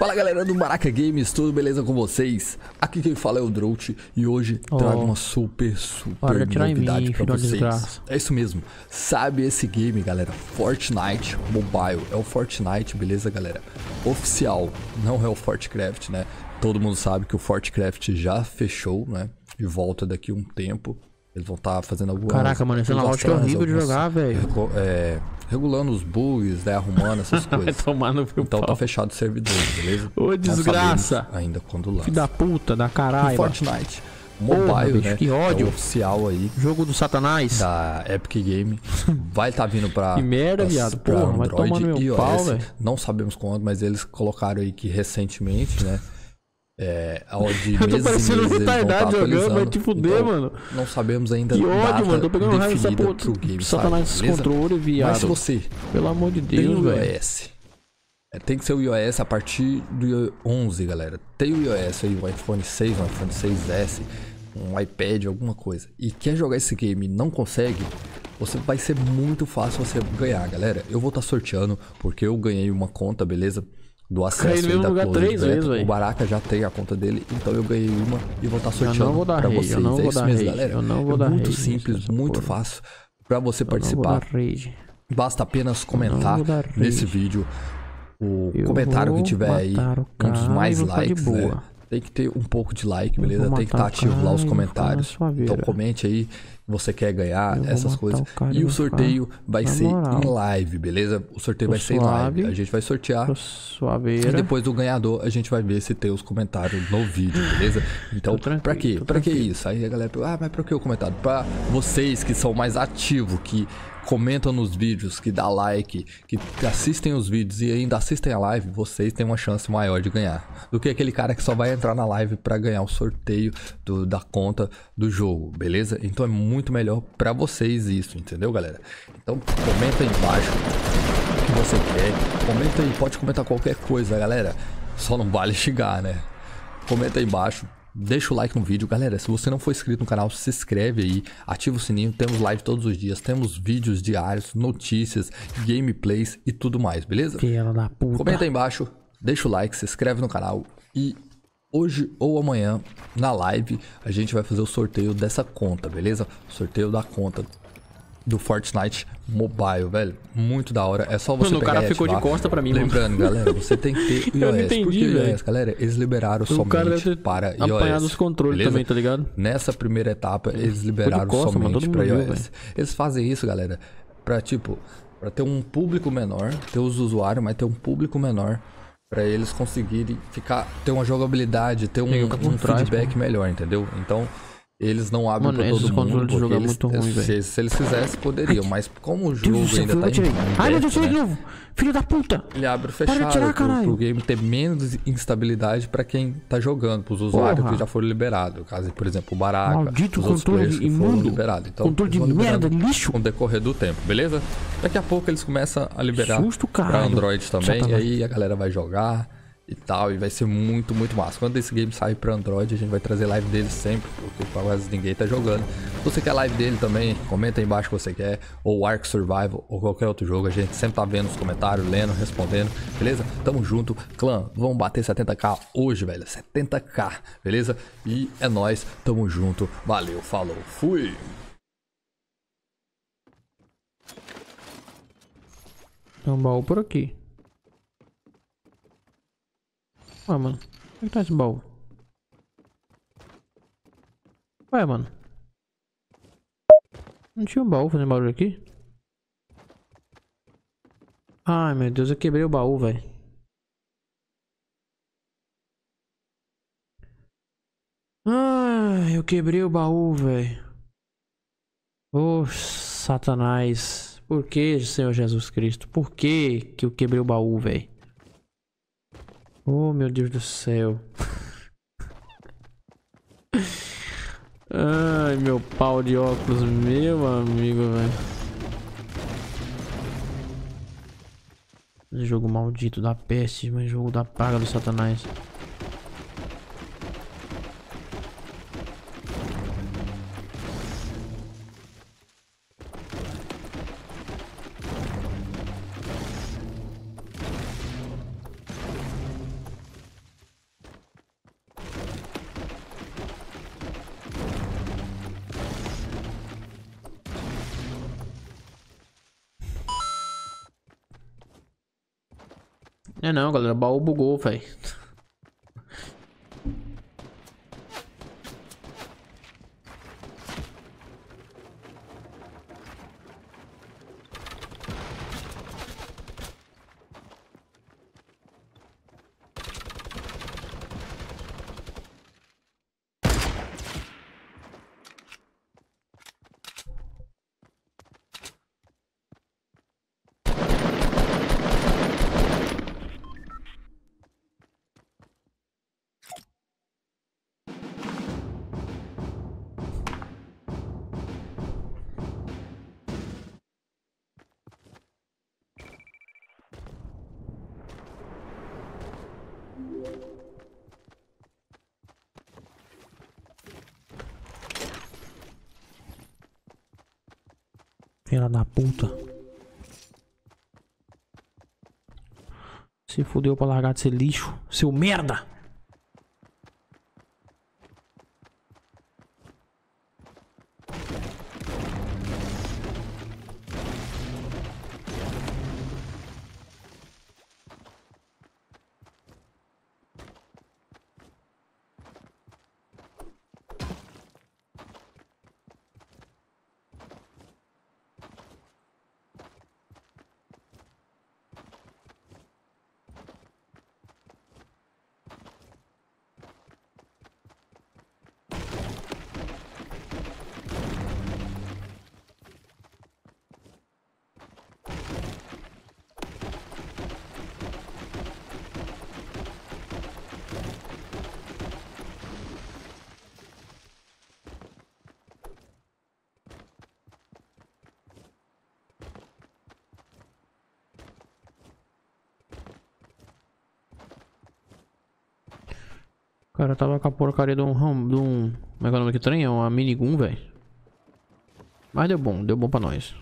Fala galera do Baraka Games, tudo beleza com vocês? Aqui quem fala é o Drought e hoje trago uma super novidade pra vocês. É isso mesmo, sabe esse game galera, Fortnite Mobile, é o Fortnite, beleza galera? Oficial, não é o Fortcraft, né? Todo mundo sabe que o Fortcraft já fechou, né? E volta daqui um tempo. Eles vão estar fazendo algumas... Caraca, mano, esse layout é horrível de jogar, velho. Regulando os bugs, né? Arrumando essas coisas. Tomar no então tá fechado o servidor, beleza? Ô, desgraça! Ainda quando lança. Filho da puta, da caralho. Fortnite Mobile, porra, bicho, né? Que ódio. É o oficial aí. Jogo do Satanás. Da Epic Game. Vai estar vindo pra... Que merda, viado. Porra, Android vai tomar no meu pau, velho. Não sabemos quando, mas eles colocaram aí que recentemente, né? Eu tô parecendo um retardado jogando, vai te fuder, então, mano. Não sabemos ainda. Que ódio, mano. Tô pegando raiva dessa porra pro game, Satanás esse controle, viado. Mas se você, pelo amor de Deus, velho. iOS, tem que ser o iOS a partir do 11, galera. Tem o iOS aí, o iPhone 6, o iPhone 6S, um iPad, alguma coisa. E quer jogar esse game e não consegue, vai ser muito fácil você ganhar, galera. Eu vou estar sorteando, porque eu ganhei uma conta, beleza? Do acesso aí da lugar 3 vezes, o Baraka já tem a conta dele, então eu ganhei uma e vou estar sorteando pra vocês. Eu não é vou isso dar mesmo, rage, galera. eu não vou dar muito rage, simples, muito fácil pra você participar. Basta apenas comentar nesse vídeo o comentário que tiver aí, um dos mais likes, né? Tem que ter um pouco de like, beleza? Tem que estar ativo lá os comentários. Então comente aí se você quer ganhar essas coisas. E o sorteio vai ser em live, beleza? O sorteio vai ser em live. A gente vai sortear. E depois do ganhador a gente vai ver se tem os comentários no vídeo, beleza? Então, pra quê? Pra que isso? Aí a galera pergunta, mas pra que o comentário? Pra vocês que são mais ativos, que comentam nos vídeos, que dá like, que assistem os vídeos e ainda assistem a live, vocês têm uma chance maior de ganhar do que aquele cara que só vai entrar na live pra ganhar o sorteio da conta do jogo, beleza? Então é muito melhor pra vocês isso, entendeu, galera? Então comenta aí embaixo o que você quer, comenta aí, pode comentar qualquer coisa, galera, só não vale xingar, né? Comenta aí embaixo. Deixa o like no vídeo, galera. Se você não for inscrito no canal, se inscreve aí, ativa o sininho. Temos live todos os dias, temos vídeos diários, notícias, gameplays e tudo mais, beleza? Filha da puta. Comenta aí embaixo, deixa o like, se inscreve no canal e hoje ou amanhã na live a gente vai fazer o sorteio dessa conta, beleza? Sorteio da conta do Fortnite Mobile, velho. Muito da hora. É só você pegar. O cara ficou de costa pra mim, lembrando, galera, você tem que ter iOS. Entendi, porque o iOS, galera, eles liberaram somente para iOS. Apanhado os controles beleza? Também, tá ligado? Nessa primeira etapa, eles liberaram somente para iOS. Eles fazem isso, galera, pra tipo, pra ter um público menor, ter os usuários, mas ter um público menor pra eles conseguirem ter uma jogabilidade, ter um feedback melhor, entendeu? Então eles não abrem pra todo mundo, porque eles, muito ruim, se eles quisessem, poderiam. Mas como o jogo ainda tá em ai, meu Deus, de novo! Filho da puta! Ele abre fechado pro game ter menos instabilidade pra quem tá jogando, pros usuários que já foram liberados. Caso, por exemplo, o Baraka, maldito os outros controle que foram liberados. Então, controle de merda, lixo! Com o decorrer do tempo, beleza? Daqui a pouco eles começam a liberar pra Android também. E aí a galera vai jogar e tal, e vai ser muito, muito massa. Quando esse game sair pra Android, a gente vai trazer live dele sempre, porque quase ninguém tá jogando. Se você quer live dele também, comenta aí embaixo que você quer, ou Ark Survival, ou qualquer outro jogo, a gente sempre tá vendo os comentários, lendo, respondendo, beleza? Tamo junto, clã, vamos bater 70k hoje, velho, 70k, beleza? E é nóis, tamo junto, valeu, falou, fui! Tem um baú por aqui. Ué, mano. Onde tá esse baú? Ué, mano. Não tinha um baú fazendo barulho aqui? Ai, meu Deus, eu quebrei o baú, velho. Ai, eu quebrei o baú, velho. Ô, Satanás. Por que, Senhor Jesus Cristo? Por que eu quebrei o baú, velho? Oh, meu Deus do céu. Ai, meu pau de óculos, meu amigo, velho. Jogo maldito da peste, mas jogo da praga do Satanás. É não, galera. O baú bugou, velho. Filha da puta. Se fudeu pra largar de ser lixo. Seu merda! O cara tava com a porcaria de um... Como é que é o nome que trem? É uma minigun, velho. Mas deu bom pra nós.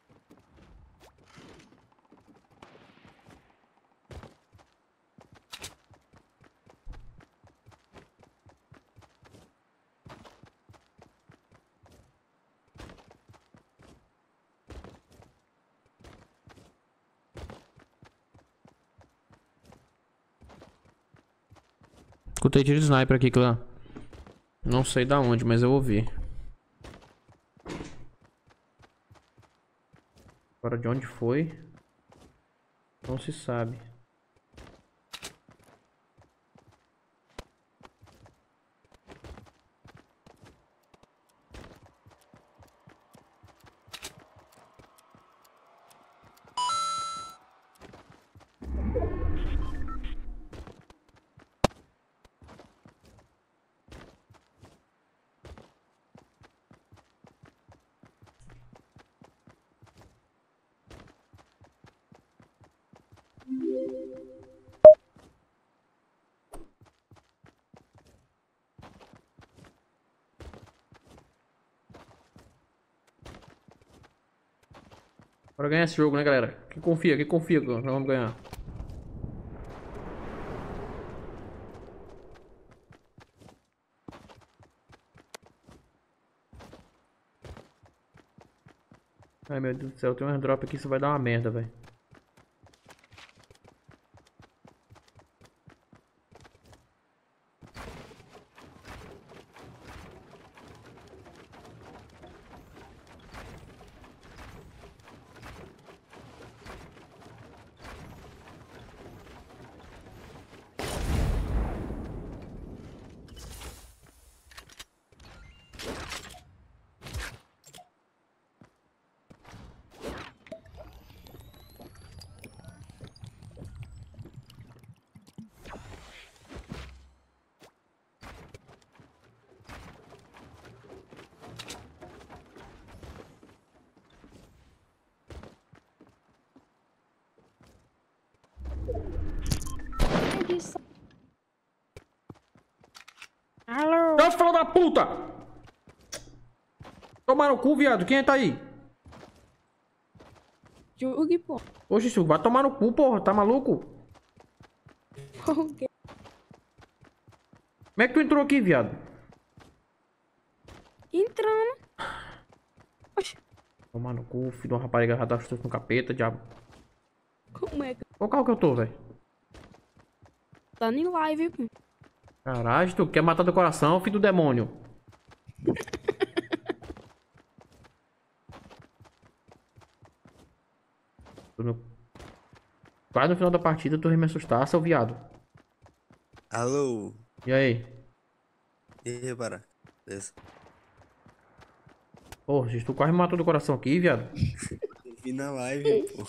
Escutei tiro de sniper aqui, clã. Não sei da onde, mas eu ouvi. Agora de onde foi? Não se sabe. Bora ganhar esse jogo, né, galera? Quem confia que nós vamos ganhar. Ai, meu Deus do céu, tem um airdrop aqui, isso vai dar uma merda, velho. Alô? Deus, filho da puta! Tomar no cu, viado. Quem tá aí? Jug, pô. Oxe, Silvio, vai tomar no cu, porra. Tá maluco? Por quê? Como é que tu entrou aqui, viado? Entrando. Oxe, Tomar no cu, filho de uma rapariga já tá no capeta, diabo. como é que... Qual carro que eu tô, velho? tá em live, pô. Caralho, tu quer matar do coração, filho do demônio. Quase no final da partida tu me assustar, seu viado. Alô? E aí? E aí, Bará? Beleza? Porra, tu quase me matou do coração aqui, viado. Eu vi na live, pô.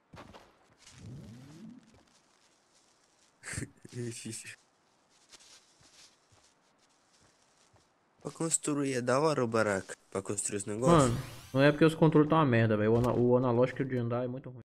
Pra construir é da hora o Baraca. Pra construir os negócios. Mano, não é porque os controles estão uma merda, velho. O analógico de andar é muito ruim.